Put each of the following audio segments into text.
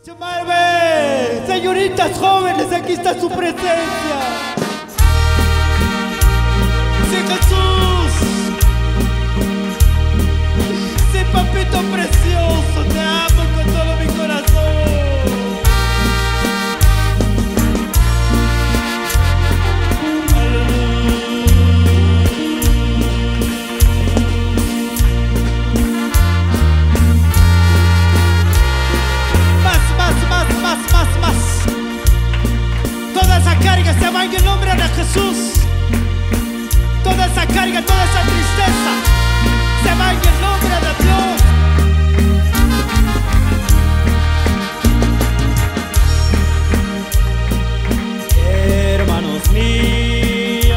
Marvel, señoritas jóvenes, aquí está su presencia. Sí, Jesús. Sí, papito precioso, te amo con todo mi corazón. Más. Toda esa carga se va en el nombre de Jesús. Toda esa carga, toda esa tristeza se va en el nombre de Dios. Hermanos míos,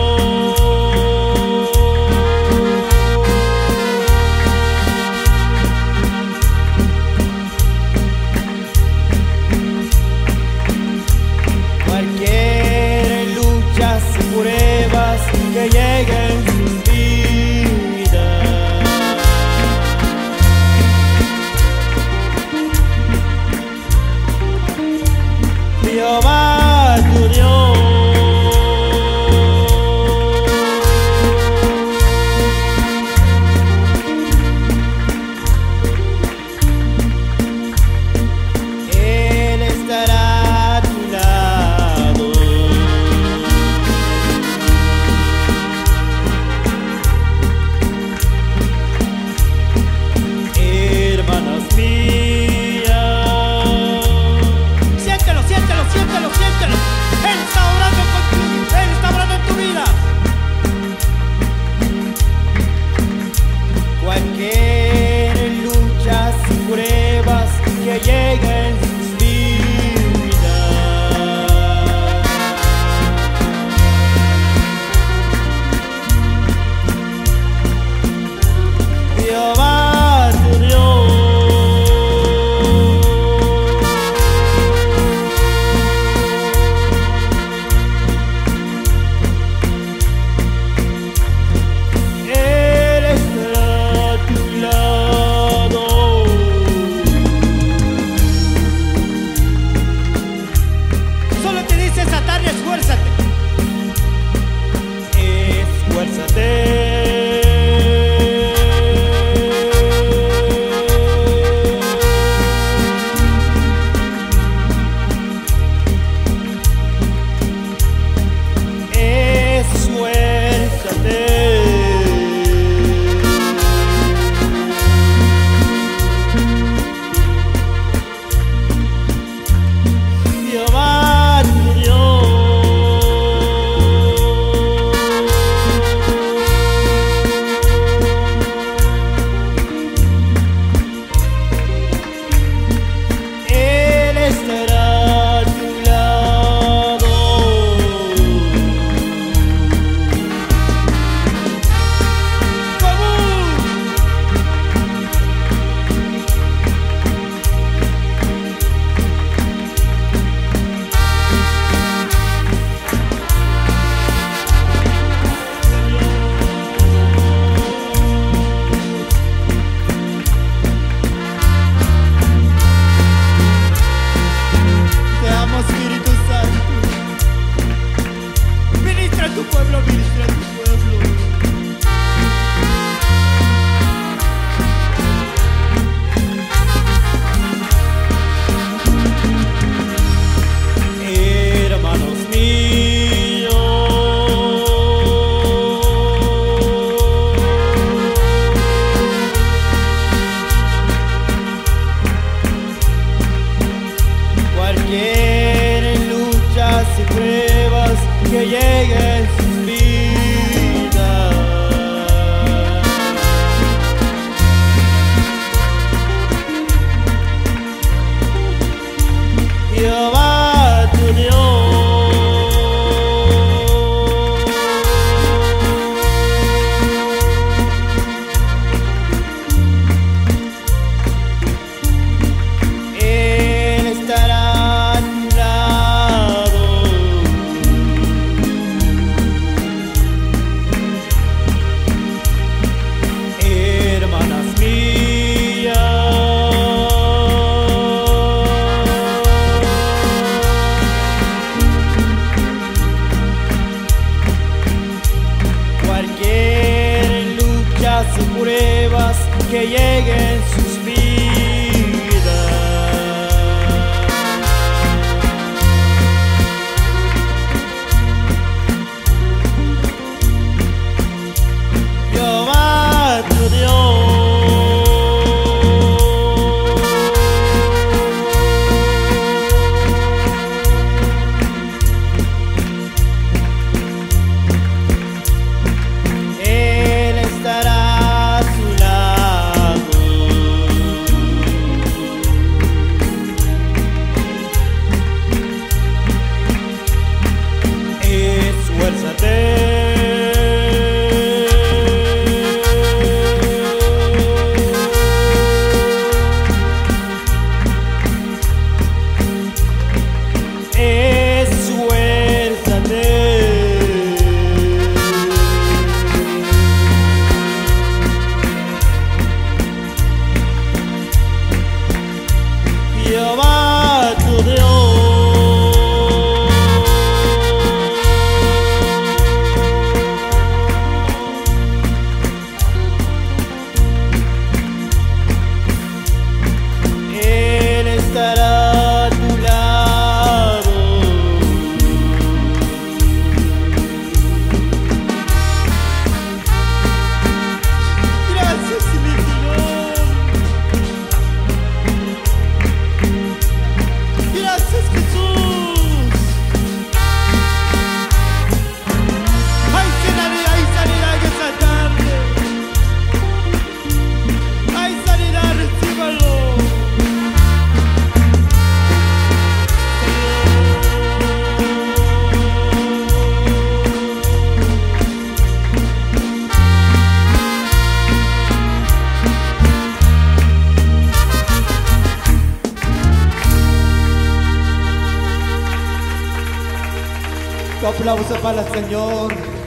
cualquier luchas y pruebas que lleguen sus vidas, Jehová tu Dios Él estará a tu lado. Hermanas mías, siéntelo. Él está orando contigo, Él está orando en tu vida. Cualquier luchas y pruebas que lleguen sus vidas, Jehová tu Dios Él estará a tu lado. Jehová tu Dios. Él estará a tu lado. Gracias, mi Señor. Gracias, Jesús. Hay sanidad esta tarde. Hay sanidad, recíbalo. Tu aplauso para el Señor.